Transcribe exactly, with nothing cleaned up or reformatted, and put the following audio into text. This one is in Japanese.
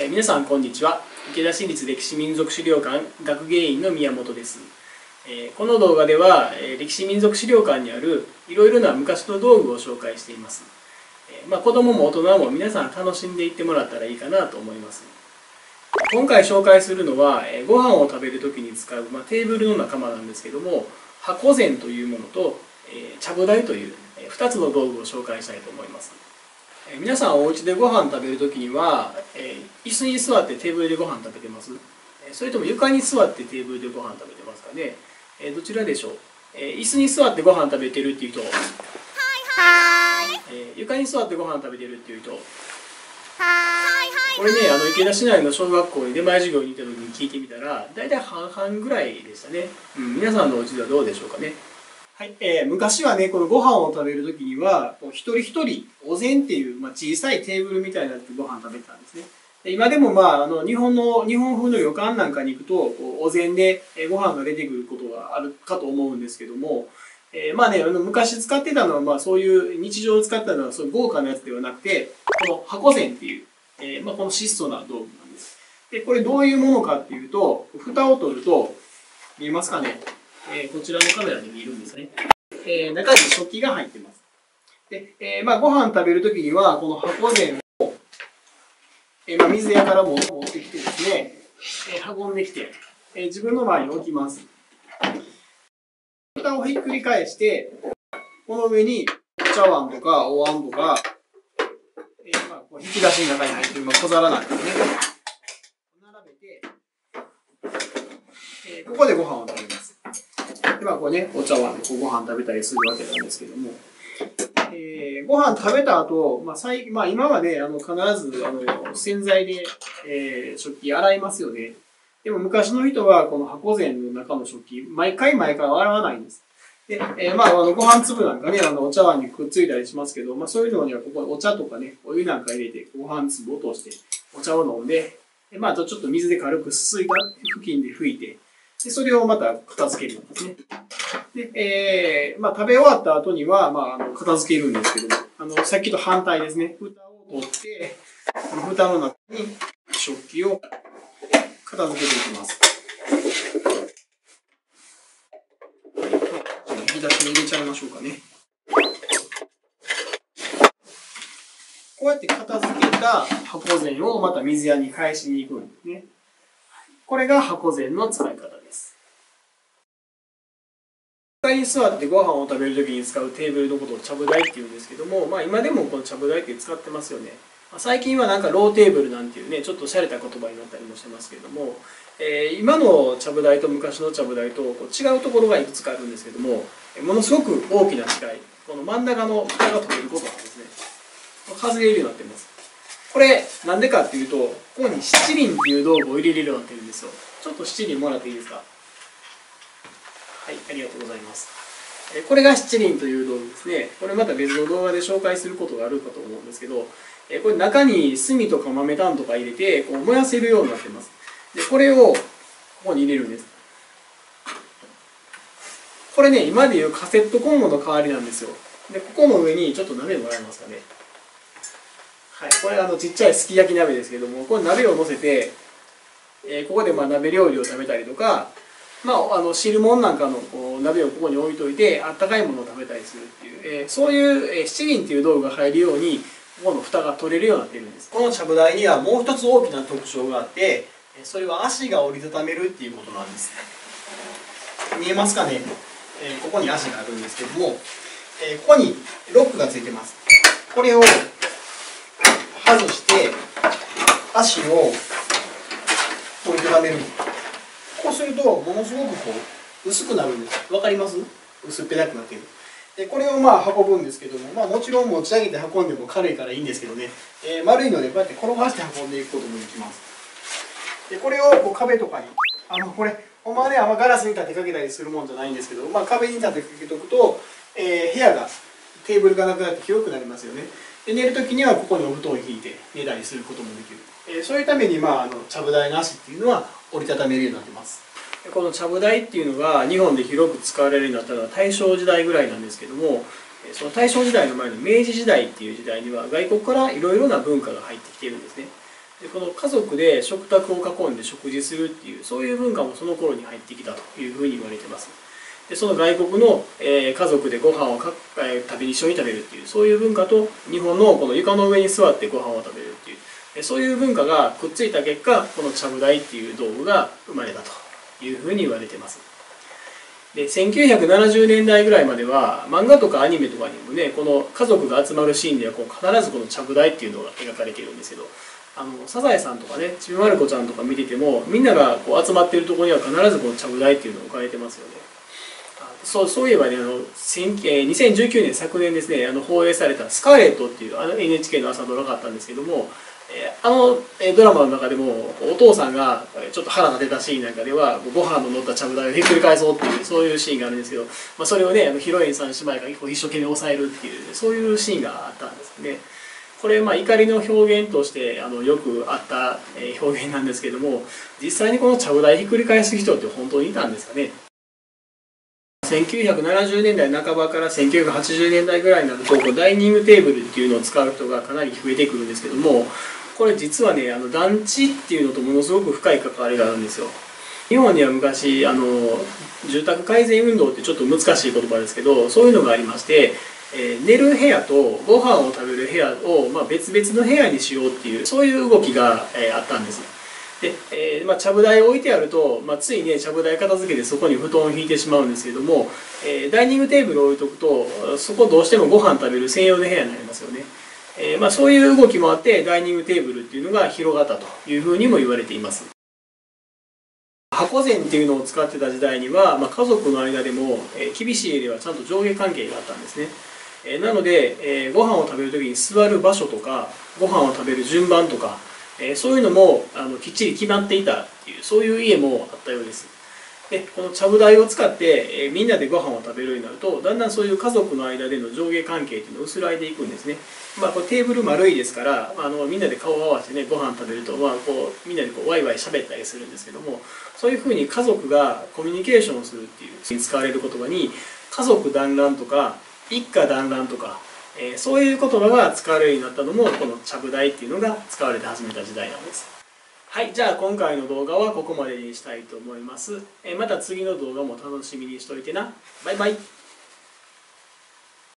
えー、皆さんこんにちは。池田市立歴史民族資料館学芸員の宮本です。えー、この動画では、えー、歴史民族資料館にあるいろいろな昔の道具を紹介しています。えーまあ、子供も大人も皆さん楽しんでいってもらったらいいかなと思います。今回紹介するのは、えー、ご飯を食べる時に使う、まあ、テーブルの仲間なんですけども、箱膳というものと、えー、ちゃぶ台という、えー、ふたつの道具を紹介したいと思います。皆さんお家でご飯食べるときには、えー、椅子に座ってテーブルでご飯食べてます？それとも床に座ってテーブルでご飯食べてますかね？えー、どちらでしょう？えー、椅子に座ってご飯食べてるっていう人、はいはい、えー、床に座ってご飯食べてるっていう人、はいはい、これね、あの池田市内の小学校に出前授業に行った時に聞いてみたら大体半々ぐらいでしたね。うん、皆さんのお家ではどうでしょうかね。はい、えー、昔はね、このご飯を食べるときには、こう一人一人お膳っていう、まあ、小さいテーブルみたいなやつでご飯食べてたんですね。で今でもまあ、あの日本の日本風の旅館なんかに行くと、こうお膳でご飯が出てくることがあるかと思うんですけども、えー、まあね、あの昔使ってたのは、まあそういう日常使ってたのはそういう豪華なやつではなくて、この箱膳っていう、えー、まあこの質素な道具なんです。で、これどういうものかっていうと、蓋を取ると、見えますかね？えー、こちらのカメラで見えるんですね。えー、中に食器が入ってます。で、えー、まあご飯食べるときにはこの箱膳を、えー、まあ水屋からも持ってきてですね、えー、運んできて、えー、自分の前に置きます。蓋をひっくり返して、この上にお茶碗とかお椀とか、えー、まあこう引き出しの中に入っている、まあ、小皿なんですね。並べて、えー、ここでご飯を食べます。でまあこうね、お茶碗でこうご飯食べたりするわけなんですけども、えー、ご飯食べた後、まあ最まあ、今はね、あの必ずあの洗剤で、えー、食器洗いますよね。でも昔の人はこの箱膳の中の食器、毎回毎回洗わないんです。で、えー、まあ、あのご飯粒なんかね、あのお茶碗にくっついたりしますけど、まあそういうのにはここにお茶とかね、お湯なんか入れてご飯粒を通してお茶を飲んで、でまあ、ちょっと水で軽くすすいだ布巾で拭いて、でそれをまた片付けるんですね。で、えー、まあ食べ終わった後には、まあ、あの片付けるんですけども、あの、さっきと反対ですね。蓋を取って、この蓋の中に食器を片付けていきます。引き出しに入れちゃいましょうかね。こうやって片付けた箱膳をまた水屋に返しに行くんですね。これが箱膳の使い方です。床に座ってご飯を食べるときに使うテーブルのことをちゃぶ台っていうんですけども、まあ、今でもこのちゃぶ台って使ってますよね。最近はなんかローテーブルなんていうね、ちょっと洒落た言葉になったりもしてますけども、えー、今のちゃぶ台と昔のちゃぶ台とこう違うところがいくつかあるんですけども、ものすごく大きな違い、この真ん中の蓋が取れることなんですね。外れるようになってます。これなんでかっていうと、ここに七輪っていう道具を入れれるようになってるんですよ。ちょっと七輪もらっていいですか？はい、ありがとうございます。これが七輪という道具ですね。これまた別の動画で紹介することがあるかと思うんですけど、これ中に炭とか豆炭とか入れてこう燃やせるようになってます。で、これをここに入れるんです。これね、今でいうカセットコンロの代わりなんですよ。で、ここの上にちょっと鍋もらえますかね。はい、これあのちっちゃいすき焼き鍋ですけども、これ鍋を乗せて、えー、ここでまあ鍋料理を食べたりとか、まあ、あの汁物なんかのこう鍋をここに置いといてあったかいものを食べたりするっていう、えー、そういう、えー、七輪っていう道具が入るようにここの蓋が取れるようになっているんです。このちゃぶ台にはもう一つ大きな特徴があって、それは足が折りたためるっていうことなんです。見えますかね？えー、ここに足があるんですけども、えー、ここにロックがついてます。これを外して足を折りたためる。こうするとものすごくこう薄くなるんです。わかります？薄っぺらくなっている。でこれをまあ運ぶんですけども、まあ、もちろん持ち上げて運んでも軽いからいいんですけどね、えー、丸いのでこうやって転がして運んでいくこともできます。でこれをこう壁とかに、あのこれほんまはね、あんまガラスに立てかけたりするもんじゃないんですけど、まあ、壁に立てかけておくと、えー、部屋がテーブルがなくなって広くなりますよね。で寝るときにはここにお布団を引いて寝たりすることもできる。えー、そういうために、まあ、あのちゃぶ台の足っていうのは折りたためるようになってます。このちゃぶ台っていうのが日本で広く使われるようになったのは大正時代ぐらいなんですけども、その大正時代の前の明治時代っていう時代には外国からいろいろな文化が入ってきているんですね。 でこの家族で食卓を囲んで食事するっていうそういう文化もその頃に入ってきたというふうに言われてます。でその外国の、えー、家族でご飯をか、えー、食べ一緒に食べるっていうそういう文化と日本のこの床の上に座ってご飯を食べるっていう、えー、そういう文化がくっついた結果このちゃぶ台っていう道具が生まれたというふうに言われてます。でせんきゅうひゃくななじゅうねんだいぐらいまでは漫画とかアニメとかにもねこの家族が集まるシーンではこう必ずこのちゃぶ台っていうのが描かれているんですけど、あのサザエさんとかねちびまる子ちゃんとか見ててもみんながこう集まっているところには必ずこのちゃぶ台っていうのを置かれてますよね。そうそういえばねあのにせんじゅうきゅうねん昨年ですねあの放映された「スカーレット」っていうあの エヌエイチケー の朝ドラがあったんですけども、あのドラマの中でもお父さんがちょっと腹立てたシーンなんかではご飯の乗ったちゃぶ台をひっくり返そうっていうそういうシーンがあるんですけど、まあ、それをねあのヒロインさん姉妹が一生懸命抑えるっていうそういうシーンがあったんですね。これまあ怒りの表現としてあのよくあった表現なんですけども、実際にこのちゃぶ台ひっくり返す人って本当にいたんですかね。せんきゅうひゃくななじゅうねんだいなかばからせんきゅうひゃくはちじゅうねんだいぐらいになるとこうダイニングテーブルっていうのを使う人がかなり増えてくるんですけども、これ実はねあの団地っていうのとものすごく深い関わりがあるんですよ。日本には昔あの住宅改善運動ってちょっと難しい言葉ですけどそういうのがありまして、えー、寝る部屋とご飯を食べる部屋を、まあ、別々の部屋にしようっていうそういう動きが、えー、あったんです。で、えーまあ、ちゃぶ台を置いてあると、まあ、ついねちゃぶ台片付けてそこに布団を引いてしまうんですけども、えー、ダイニングテーブルを置いとくとそこどうしてもご飯食べる専用の部屋になりますよね。えーまあ、そういう動きもあってダイニングテーブルっていうのが広がったというふうにも言われています。箱膳っていうのを使ってた時代には、まあ、家族の間でも、えー、厳しい家ではちゃんと上下関係があったんですね。えー、なので、えー、ご飯を食べる時に座る場所とかご飯を食べる順番とかえー、そういうのもあのきっちり決まっていたっていうそういう家もあったようです。でこのちゃぶ台を使って、えー、みんなでご飯を食べるようになるとだんだんそういう家族の間での上下関係っていうのが薄らいでいくんですね。まあ、これテーブル丸いですからあのみんなで顔を合わせてねご飯食べると、まあ、こうみんなでこうワイワイ喋ったりするんですけども、そういうふうに家族がコミュニケーションをするっていう使われる言葉に家族団らんとか一家団らんとかえー、そういう言葉が使われるようになったのもこのちゃぶ台っていうのが使われて始めた時代なんです。はい、じゃあ今回の動画はここまでにしたいと思います。えー、また次の動画も楽しみにしといてな。バイバイ。